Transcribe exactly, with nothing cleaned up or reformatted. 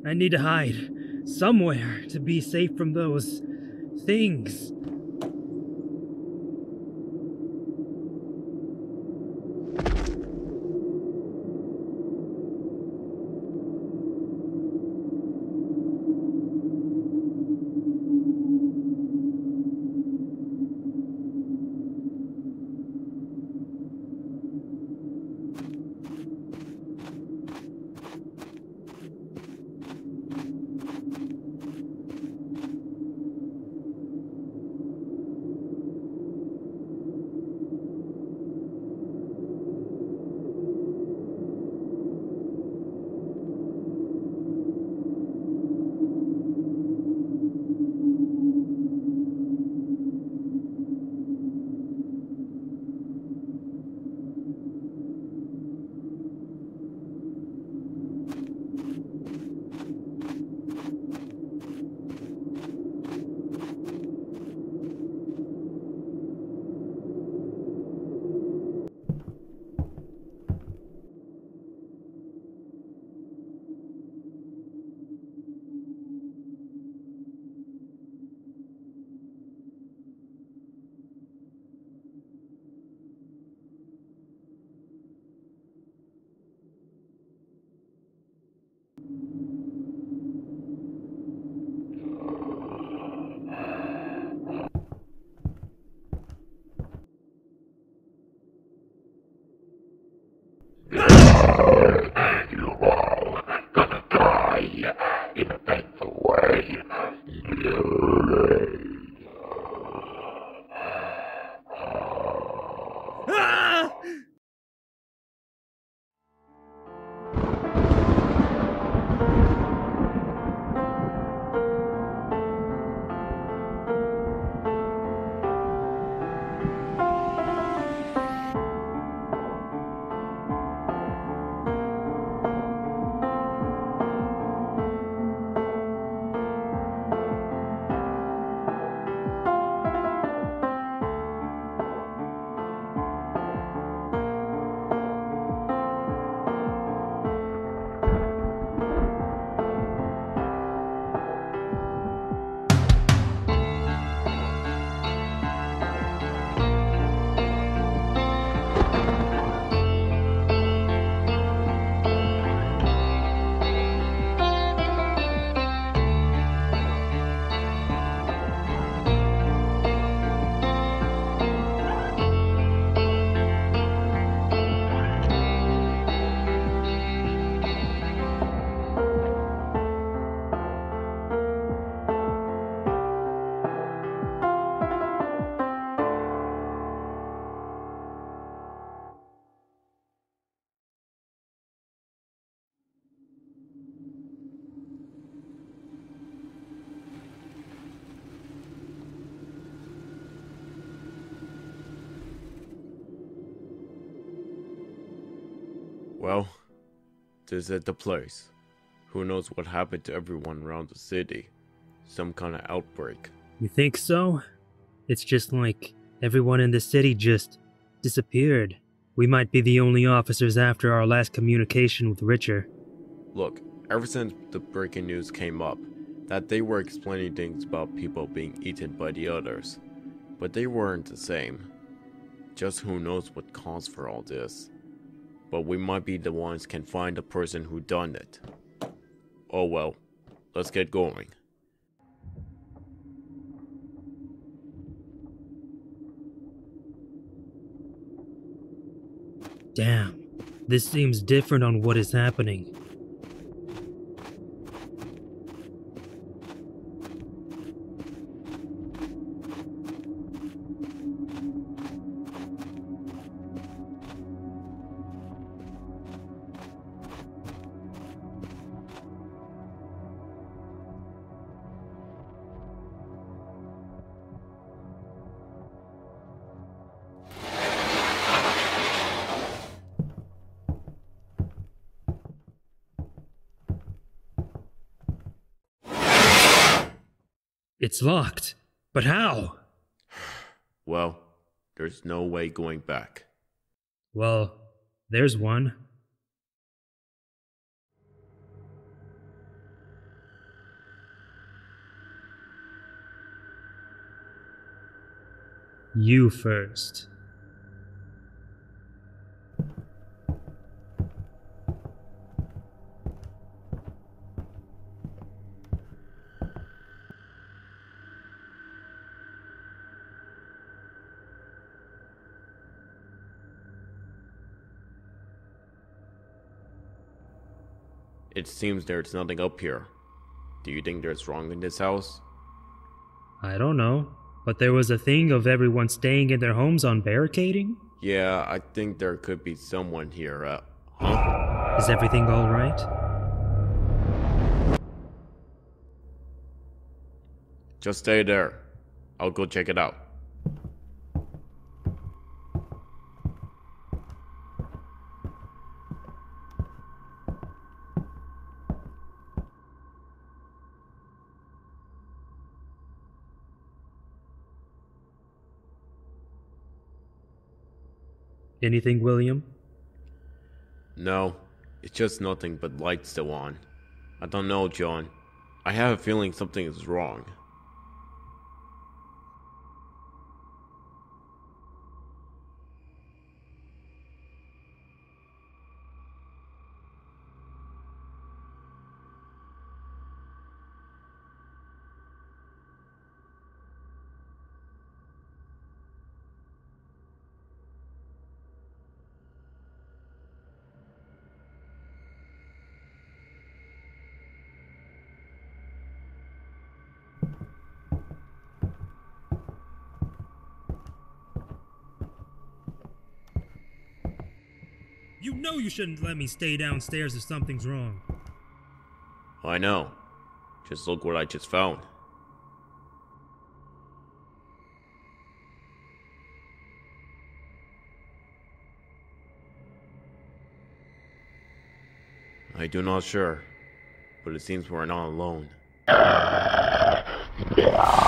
I need to hide somewhere to be safe from those things. You all gonna die in a painful way. Ah! Well, this is the place. Who knows what happened to everyone around the city? Some kind of outbreak. You think so? It's just like everyone in the city just disappeared. We might be the only officers after our last communication with Richer. Look, ever since the breaking news came up, that they were explaining things about people being eaten by the others. But they weren't the same. Just who knows what caused for all this. But we might be the ones can find the person who done it. Oh well, let's get going. Damn, this seems different on what is happening. It's locked. But how? Well, there's no way going back. Well, there's one. You first. It seems there's nothing up here. Do you think there's wrong in this house? I don't know, but there was a thing of everyone staying in their homes on barricading? Yeah, I think there could be someone here. Uh, huh? Is everything alright? Just stay there. I'll go check it out. Anything, William? No, it's just nothing but lights still on. I don't know, John. I have a feeling something is wrong. You know you shouldn't let me stay downstairs if something's wrong. I know. Just look what I just found. I do not sure, but it seems we're not alone. Yeah.